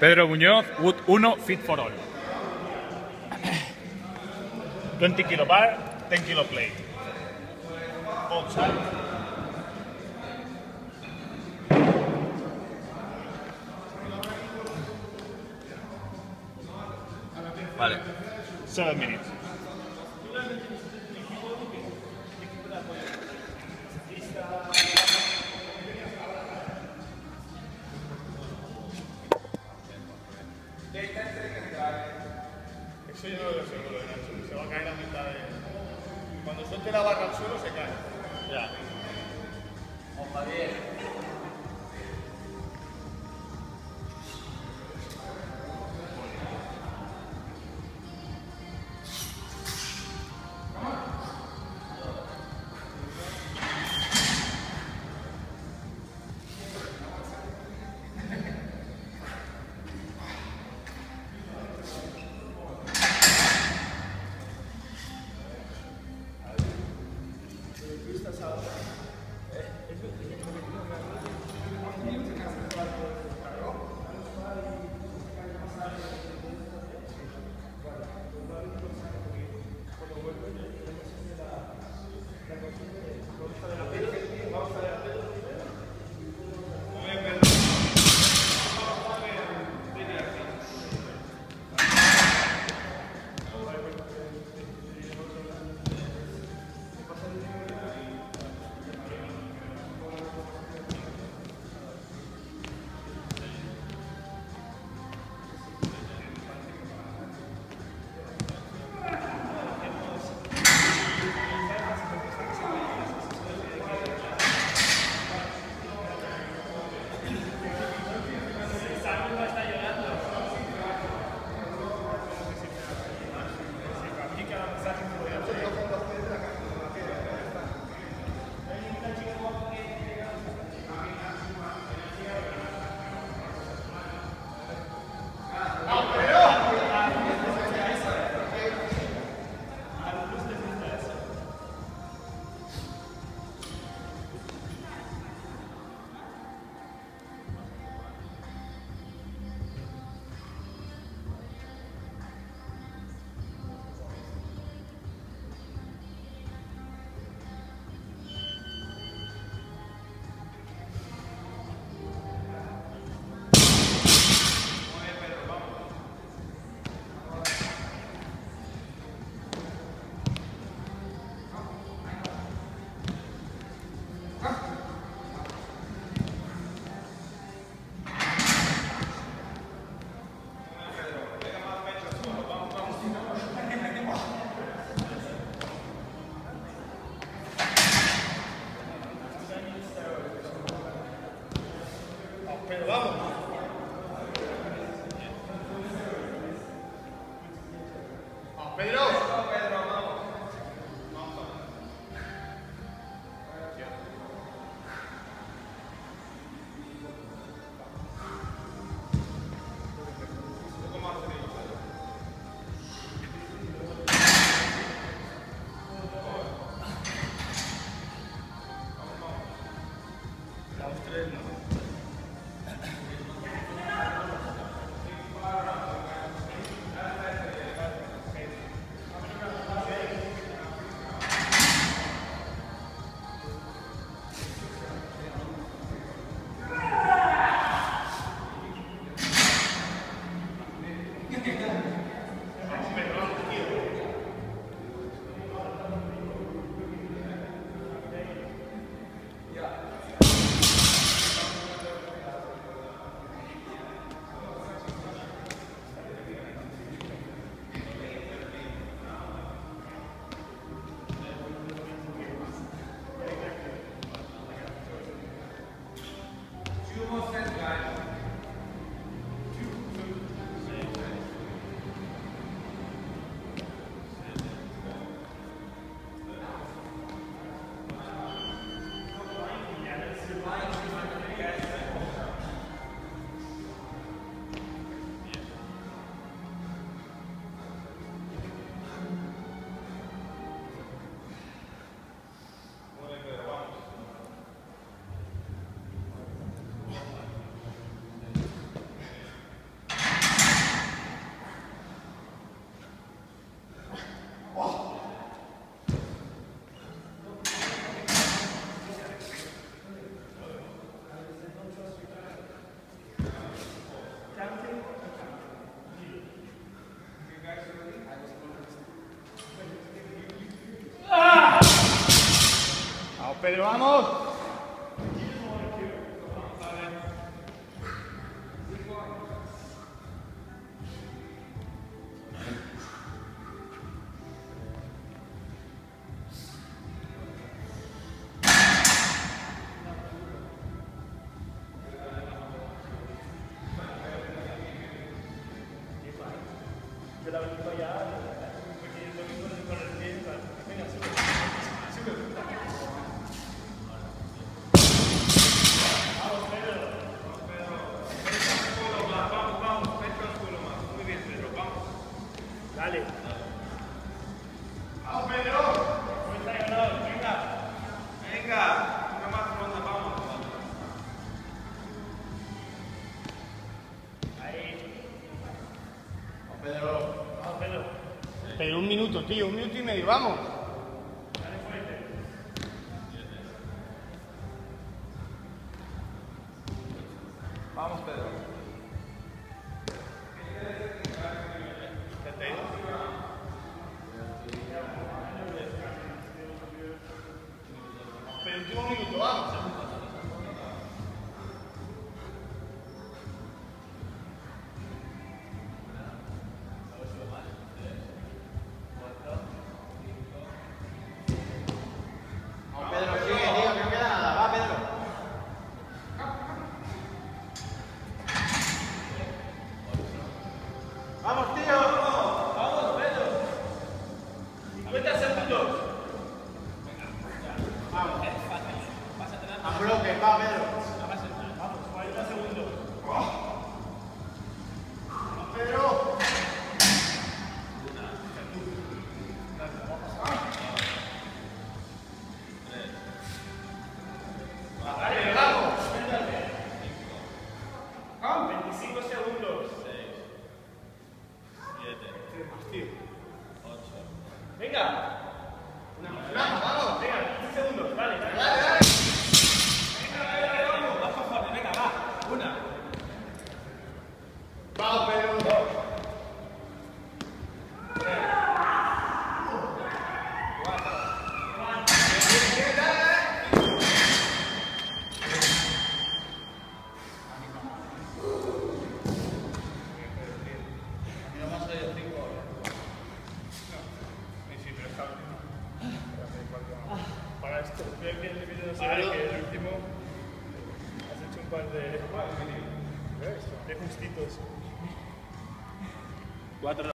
Pedro Muñoz, Wood 1, Fit for All. 20 kilo bar, 10 kilo plate. Both sides. Vale. 7 minutes. Eso yo no lo sé, lo de Nacho. Se va a caer a mitad de... Cuando suelte la barra al suelo se cae. Ya. Ojalá bien. Pedro, vamos. Yo la vengo ya, porque el domingo no se pone el pie, venga, sube. Vamos, Pedro. Vamos, pecho al suelo más. Muy bien, Pedro, vamos. Dale. Vamos, Pedro. Fuerza, ganador, venga. Venga, una más ronda, vamos. Ahí. Pedro. Vamos, Pedro. Pero un minuto, tío, 1 minuto y medio, vamos. Dale fuerte. Vamos, Pedro. ¿Ya te digo? Pero último minuto, vamos. Pedro, sigue, tío, que no queda nada. Va, Pedro. Vamos, tío. Vamos, Pedro. 50 segundos. Vamos. A bloque, va, Pedro. Vamos, 40 segundos. Pedro. Dale, vamos. 25 segundos. Venga. Vamos. Venga, 15 segundos. Vale, dale. Dale, dale. Vamos, Pedro. Para esto, veo que el vídeo no se ve, que el último has hecho un par de justitos. 4